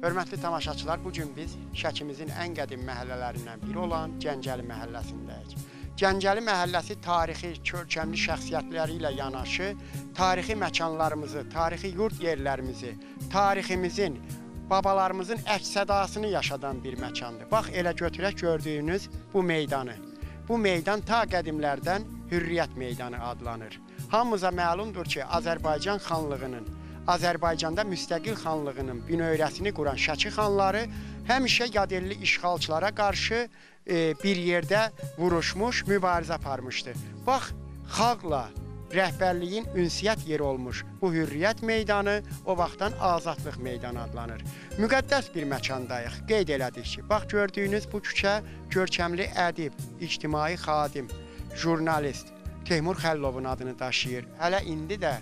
Hörmətli tamaşaçılar, bugün biz Şəkimizin ən qədim məhəllələrindən biri olan Gəncəli məhəlləsindəyik. Gəncəli məhəlləsi tarixi, görkəmli şəxsiyyətləri ilə yanaşı, tarixi məkanlarımızı, tarixi yurt yerlərimizi, tariximizin, babalarımızın əks-sədasını yaşadan bir məkandır. Bax, elə götürək gördüyünüz bu meydanı. Bu meydan ta qədimlərdən Hürriyyət meydanı adlanır. Hamımıza məlumdur ki, Azərbaycan xanlığının, Azərbaycanda müstəqil xanlığının binöyrəsini quran Şəki xanları həmişə yadelli işğalçılara qarşı bir yerdə vuruşmuş, mübarizə aparmışdı. Bax, xalqla rəhbərliyin ünsiyyət yeri olmuş bu Hürriyyət meydanı o vaxtdan Azadlıq meydanı adlanır. Müqəddəs bir məkandayıq, qeyd elədik ki, bax gördüyünüz bu küçə görkəmli ədib, ictimai xadim, jurnalist Teymur Xəllilovun adını daşıyır. Hələ indi də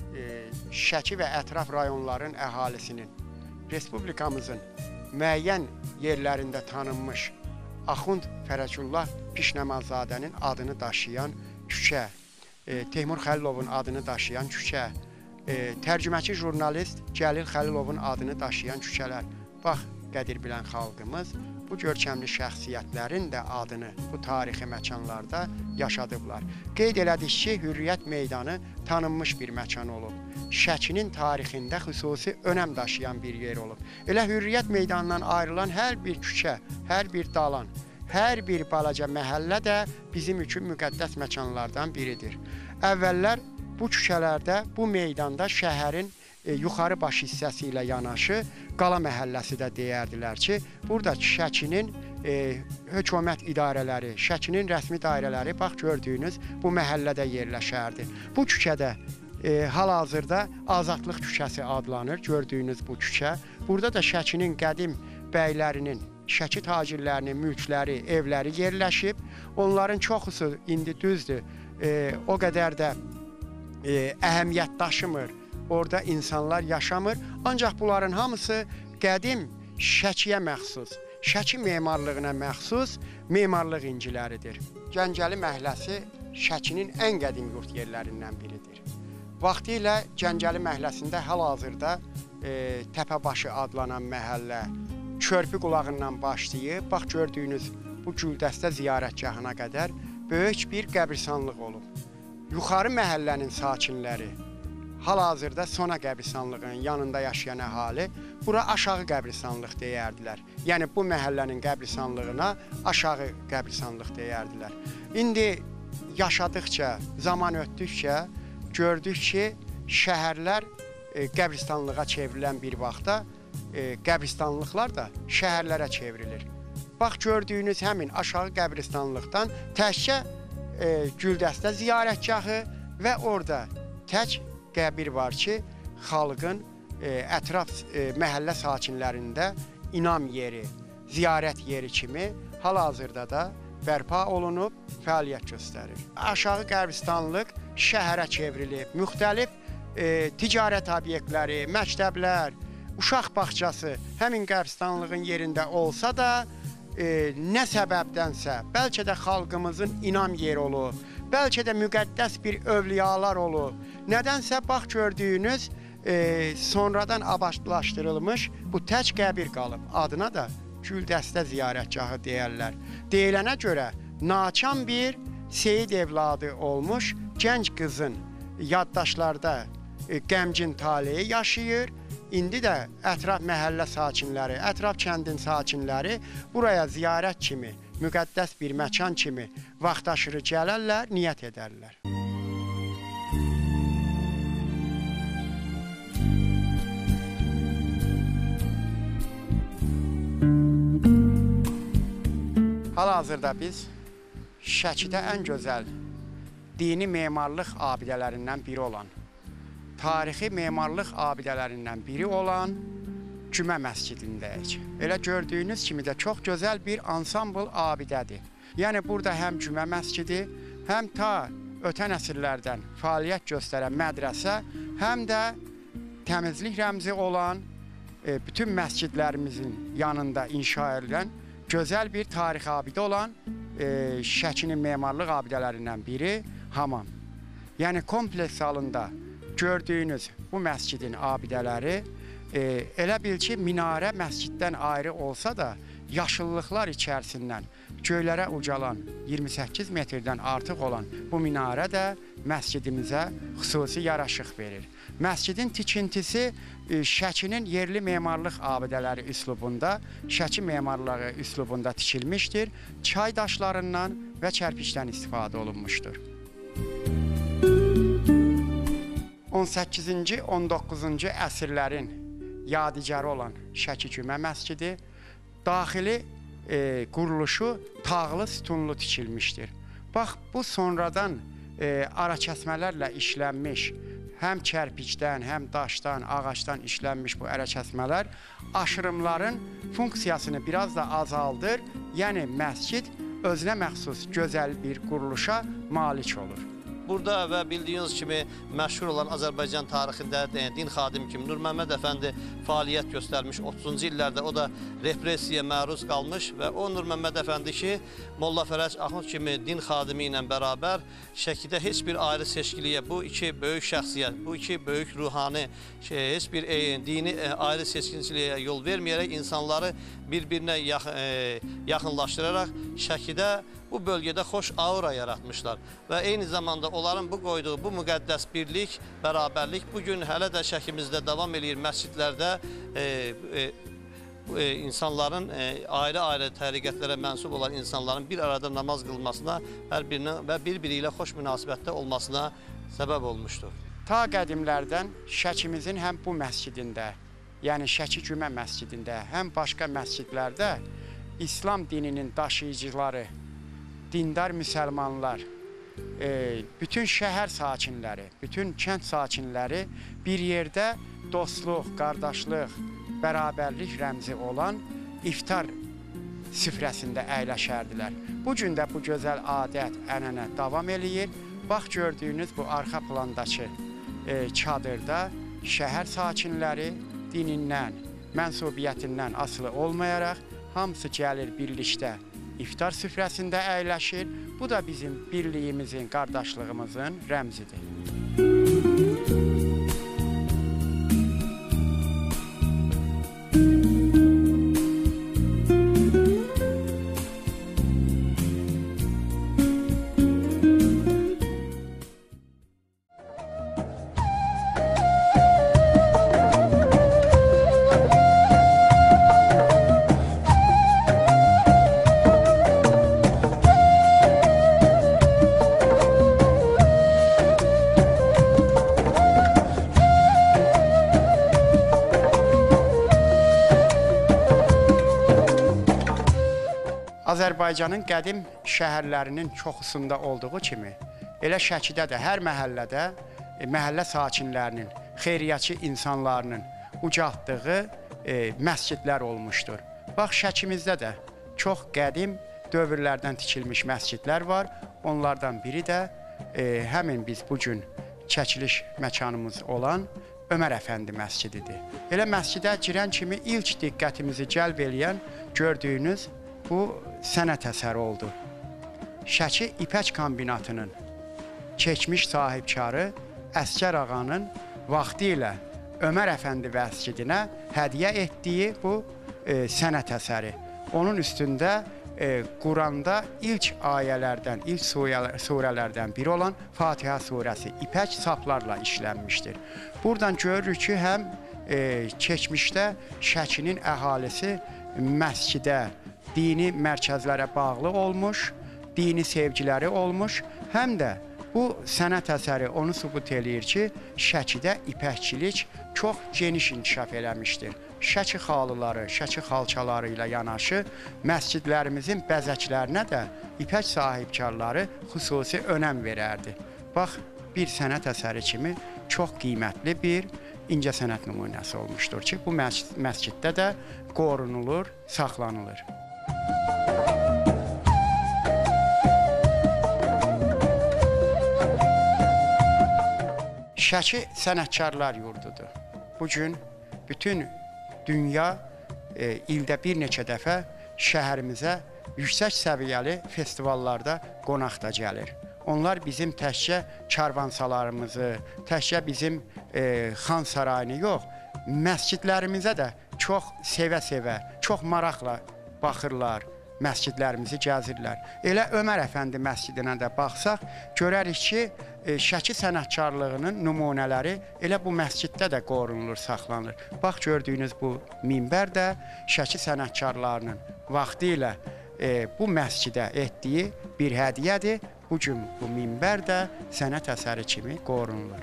Şəki və ətraf rayonların əhalisinin, Respublikamızın müəyyən yerlərində tanınmış Axund Fərəcullah Pişnəmazadənin adını daşıyan küçə, Teymur Xəllilovun adını daşıyan küçə, tərcüməçi jurnalist Cəlil Xəlilovun adını daşıyan küçələr. Bax, qədir bilən xalqımız bu görkəmli şəxsiyyətlərin də adını bu tarixi məkanlarda yaşadıblar. Qeyd elədik ki, Hürriyyət meydanı tanınmış bir məkan olub. Şəkinin tarixində xüsusi önəm daşıyan bir yer olub. Elə Hürriyyət meydanından ayrılan hər bir küçə, hər bir dalan, hər bir balaca məhəllə də bizim üçün müqəddəs məkanlardan biridir. Əvvəllər bu küçələrdə, bu meydanda şəhərin yuxarı baş hissəsi ilə yanaşı Qala məhəlləsi də deyərdilər ki, burada Şəkinin hökumət idarələri, Şəkinin rəsmi dairələri bax gördüyünüz bu məhəllədə yerləşərdi. Bu küçədə hal-hazırda Azadlıq küçəsi adlanır, gördüyünüz bu küçə. Burada da Şəkinin qədim bəylərinin, Şəki tacirlərinin mülkləri, evləri yerləşib. Onların çoxusu indi düzdür, o qədər də əhəmiyyət daşımır. Orada insanlar yaşamır. Ancaq bunların hamısı qədim Şəkiyə məxsus, Şəki memarlığına məxsus memarlıq inciləridir. Gəncəli məhəlləsi Şəkinin ən qədim yurt yerlərindən biridir. Vaxtilə Gəncəli məhəlləsində hal-hazırda Təpəbaşı adlanan məhəllə, Körpü qulağından başlayıb, bax gördüyünüz bu Güldəstə ziyarətgahına qədər böyük bir qəbirstanlıq olub. Yuxarı məhəllənin sakinləri, hal-hazırda Sona qəbirstanlığının yanında yaşayan əhali bura aşağı qəbirstanlıq deyərdilər. Yəni bu məhəllənin qəbirstanlığına aşağı qəbirstanlıq deyərdilər. İndi yaşadıkca, zaman ötdükcə gördük ki, şəhərlər qəbirstanlığa çevrilən bir vaxtda qəbirstanlıqlar da şəhərlərə çevrilir. Bax gördüyünüz həmin aşağı qəbirstanlıqdan təkcə Güldəstə ziyarətgahı və orada tək qəbir var ki, xalqın ətraf məhəllə sakinlərində inam yeri, ziyarət yeri kimi hal-hazırda da bərpa olunub, fəaliyyət göstərir. Aşağı qəbirstanlıq şəhərə çevrilib, müxtəlif ticarət obyektləri, məktəblər, uşaq bağçası həmin qəbirstanlığın yerində olsa da, nə səbəbdənsə, bəlkə də xalqımızın inam yeri olub, bəlkə də müqəddəs bir övliyalar olub. Nədənsə, bax gördüyünüz, sonradan abadlaşdırılmış bu tək qəbir qalıb. Adına da Güldəstə ziyarətgahı deyərlər. Deyilənə görə, naçan bir Seyid evladı olmuş gənc qızın yaddaşlarda qəmgin taleyi yaşayır. İndi də ətraf məhəllə sakinləri, ətraf kəndin sakinləri buraya ziyarət kimi, müqəddəs bir məkan kimi vaxtaşırı gələrlər, niyyət edərlər. Hal-hazırda biz Şəkidə ən gözəl dini memarlıq abidələrindən biri olan, tarixi memarlıq abidələrindən biri olan Cümə məscidindəyik. Elə gördüyünüz kimi də çox gözəl bir ansambl abidədir. Yəni burada həm Cümə məscidi, həm ta ötən əsrlərdən fəaliyyət göstərən mədrəsə, həm də təmizlik rəmzi olan bütün məscidlərimizin yanında inşa edilən gözəl bir tarixi abidə olan Şəkinin memarlıq abidələrindən biri hamam. Yəni kompleks halında gördüyünüz bu məscidin abidələri Elə bil ki, minarə məsciddən ayrı olsa da, yaşıllıqlar içərisindən göylərə ucalan 28 metrdən artıq olan bu minarə də məscidimizə xüsusi yaraşıq verir. Məscidin tikintisi Şəkinin yerli memarlıq abidələri üslubunda, Şəki memarlığı üslubunda tikilmişdir. Çay daşlarından və kərpicdən istifadə olunmuşdur. 18-ci, 19-cu əsrlərin yadigarı olan Şəki Cümə məscidi daxili quruluşu tağlı sütunlu tikilmişdir. Bax, bu sonradan arakəsmələrlə işlənmiş, həm kərpicdən, həm daşdan, ağacdan işlənmiş bu arakəsmələr aşırımların funksiyasını biraz da azaldır. Yəni, məscid özünə məxsus gözəl bir quruluşa malik olur. Burada və bildiyiniz kimi məşhur olan Azərbaycan tarixində din xadimi kimi Nur Məmməd Əfəndi fəaliyyət göstərmiş. 30-cu illərdə o da repressiyaya məruz qalmış və o Nur Məmməd Əfəndi ki, Molla Fərəc Axund kimi din xadimi ilə bərabər Şəkidə heç bir ayrı seçkiliyə, bu iki böyük şəxsiyyət, bu iki böyük ruhani heç bir dini ayrı seçkinciliyə yol verməyərək insanları bir-birinə yaxınlaşdıraraq Şəkidə bu bölgədə xoş aura yaratmışlar və eyni zamanda onların bu qoyduğu bu müqəddəs birlik, bərabərlik bugün hələ də Şəkimizdə davam edir. Məscidlərdə insanların ayrı-ayrı təriqətlərə mənsub olan insanların bir arada namaz qılmasına, hər birinin və bir-biri ilə xoş münasibətdə olmasına səbəb olmuşdur. Ta qədimlərdən Şəkimizin həm bu məscidində, yəni Şəki Cümə məscidində, həm başqa məscidlərdə İslam dininin daşıyıcıları, dindar müsəlmanlar, bütün şəhər sakinləri, bütün kənd sakinləri bir yerdə dostluq, qardaşlıq, bərabərlik rəmzi olan iftar süfrəsində əyləşərdilər. Bugün də bu gözəl adət, ənənə davam eləyir. Bax, gördüyünüz bu arxa plandakı çadırda şəhər sakinləri dinindən, mənsubiyyətindən asılı olmayaraq hamısı gəlir birlikdə iftar süfrəsində əyləşir. Bu da bizim birliyimizin, qardaşlığımızın rəmzidir. Azərbaycanın qədim şəhərlərinin çoxusunda olduğu kimi, elə Şəkidə də hər məhəllədə məhəllə sakinlərinin, xeyriyyəçi insanlarının ucaltdığı məscidlər olmuşdur. Bax, Şəkimizdə də çox qədim dövrlərdən tikilmiş məscidlər var. Onlardan biri də həmin biz bugün çəkiliş məkanımız olan Ömər Əfəndi məscididir. Elə məscidə girən kimi ilk diqqətimizi cəlb eləyən gördüyünüz bu sənət əsəri oldu. Şəki İpək Kombinatının keçmiş sahibkarı Əsgər ağanın vaxtı ilə Ömər Əfəndi məscidinə hədiyyə etdiyi bu sənət əsəri. Onun üstündə Quranda ilk ayələrdən, ilk surələrdən biri olan Fatihə surəsi ipək saplarla işlənmişdir. Buradan görürük ki, həm keçmişdə Şəkinin əhalisi məscidə, dini mərkəzlərə bağlı olmuş, dini sevgiləri olmuş, həm də bu sənət əsəri onu sübut eləyir ki, Şəkidə ipəkçilik çox geniş inkişaf eləmişdir. Şəki xalıları, Şəki xalçaları ilə yanaşı, məscidlərimizin bəzəklərinə də ipək sahibkarları xüsusi önəm verərdi. Bax, bir sənət əsəri kimi çox qiymətli bir incəsənət nümunəsi olmuşdur ki, bu məsciddə də qorunulur, saxlanılır. Şəki sənətkarlar yurdudur. Bugün bütün dünya ildə bir neçə dəfə şəhərimizə yüksək səviyyəli festivallarda qonaq da gəlir. Onlar bizim təkcə karvansalarımızı, təkcə bizim Xan Sarayını yox, məscidlərimizə də çox sevə-sevə, çox maraqla baxırlar, məscidlərimizi gəzirlər. Elə Ömər Əfəndi məscidinə də baxsaq, görərik ki, Şəki sənətkarlığının nümunələri elə bu məsciddə də qorunulur, saxlanılır. Bax, gördüyünüz bu minbər də Şəki sənətkarlarının vaxtı ilə bu məscidə etdiyi bir hədiyyədir. Bugün bu minbər də sənət əsəri kimi qorunulur.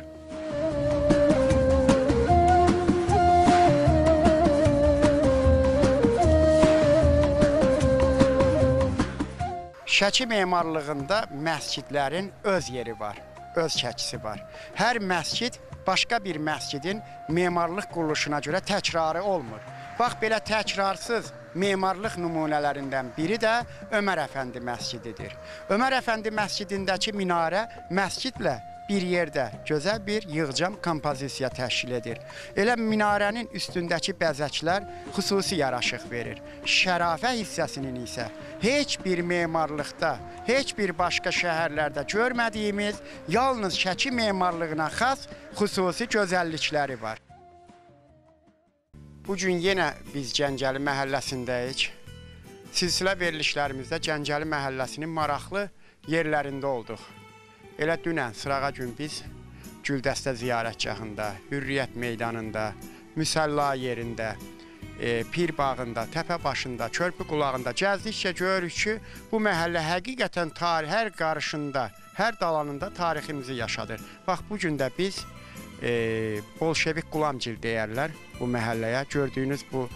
Şəki memarlığında məscidlərin öz yeri var, öz şəkisi var. Hər məscid başqa bir məscidin memarlıq quruluşuna görə təkrarı olmur. Bax, belə təkrarsız memarlıq nümunələrindən biri də Ömər Əfəndi məscididir. Ömər Əfəndi məscidindəki minarə məscidlə bir yerdə gözəl bir yığcam kompozisiya təşkil edir. Elə minarənin üstündəki bəzəklər xüsusi yaraşıq verir. Şərafə hissəsinin isə heç bir memarlıqda, heç bir başqa şəhərlərdə görmədiyimiz, yalnız Şəki memarlığına xas xüsusi gözəllikləri var. Bugün yenə biz Gəncəli məhəlləsindəyik. Silsilə verilişlərimizdə Gəncəli məhəlləsinin maraqlı yerlərində olduq. Elə dünən sırağa gün biz Güldəstə ziyarətgahında, Hürriyyət meydanında, Müsəlla yerində, Pir bağında, Təpə başında, Körpü qulağında gəzdikcə görürük ki, bu məhəllə həqiqətən tarix hər qarışında, hər dalanında tariximizi yaşadır. Bax, bugün də biz Bolşevik Qulamgil deyərlər bu məhəlləyə. Gördüyünüz bu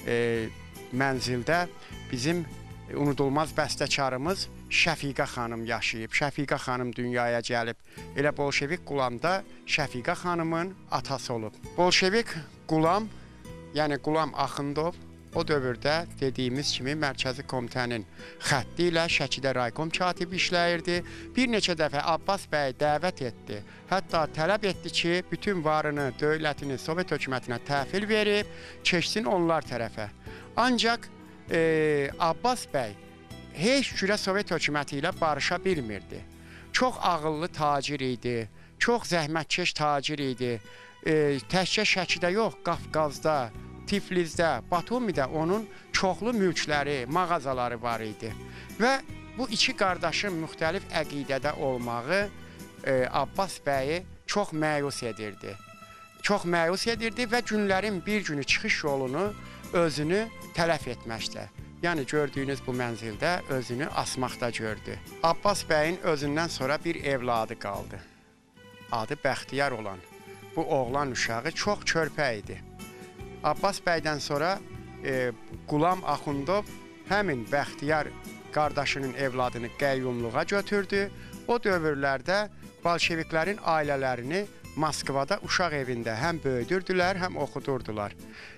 mənzildə bizim unudulmaz bəstəkarımız Şəfiqə xanım yaşayıb. Şəfiqə xanım dünyaya gəlib. Elə Bolşevik Qulamda Şəfiqə xanımın atası olub. Bolşevik Qulam, yəni Qulam Axundov, o dövrdə dediyimiz kimi Mərkəzi Komitənin xətti ilə Şəkidə raykom katibi işləyirdi. Bir neçə dəfə Abbas bəy dəvət etdi. Hətta tələb etdi ki, bütün varını, dövlətini Sovet hökumətinə təhvil verib, keçsin onlar tərəfə. Ancaq Abbas bəy heç cürə Sovet hökuməti ilə barışa bilmirdi. Çox ağıllı tacir idi, çox zəhmətkeş tacir idi. Təkcə Şəkidə yox, Qafqazda, Tiflisdə, Batumidə onun çoxlu mülkləri, mağazaları var idi. Və bu iki qardaşın müxtəlif əqidədə olmağı Abbas bəyi çox məyus edirdi. Çox məyus edirdi və günlərin bir günü çıxış yolunu özünü tələf etməkdə. Yəni gördüyünüz bu mənzildə özünü asmaqda gördü. Abbas bəyin özündən sonra bir evladı qaldı. Adı Bəxtiyar olan. Bu oğlan uşağı çox körpə idi. Abbas bəydən sonra Qulam Axundov həmin Bəxtiyar qardaşının evladını qəyyumluğa götürdü. O dövrlərdə bolşeviklərin ailələrini Moskvada uşaq evində həm böyüdürdülər, həm oxudurdular.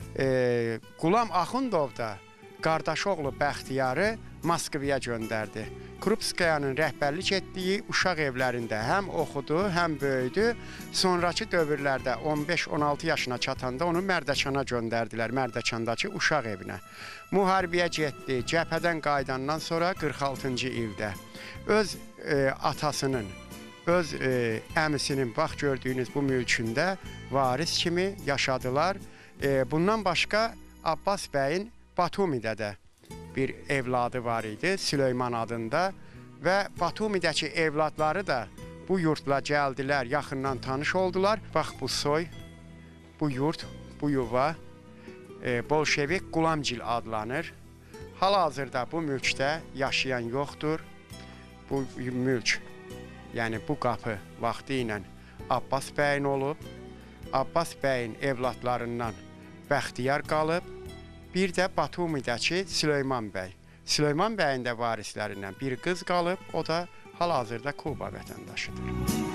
Qulam Axundov da qardaşı oğlu Bəxtiyarı Moskvaya göndərdi. Krupskayanın rəhbərlik etdiyi uşaq evlərində həm oxudu, həm böyüdü. Sonrakı dövrlərdə 15-16 yaşına çatanda onu Mərdəkana göndərdilər, Mərdəkandakı uşaq evinə. Müharibəyə getdi, cəbhədən qayıdandan sonra 46-cı ildə öz atasının, öz əmisinin bax gördüyünüz bu mülkündə varis kimi yaşadılar. Bundan başqa Abbas bəyin Batumidə də bir evladı var idi, Süleyman adında və Batumidəki evladları da bu yurtla gəldilər, yaxından tanış oldular. Bax bu soy, bu yurt, bu yuva Bolşevik Qulamgil adlanır. Hal-hazırda bu mülkdə yaşayan yoxdur. Bu mülk, yəni bu qapı vaxtı ilə Abbas bəyin olub. Abbas bəyin evladlarından Bəxtiyar qalıb. Bir də Batumidəki Süleyman bəy. Süleyman bəyin də varislərindən bir qız qalıb, o da hal-hazırda Kuba vətəndaşıdır.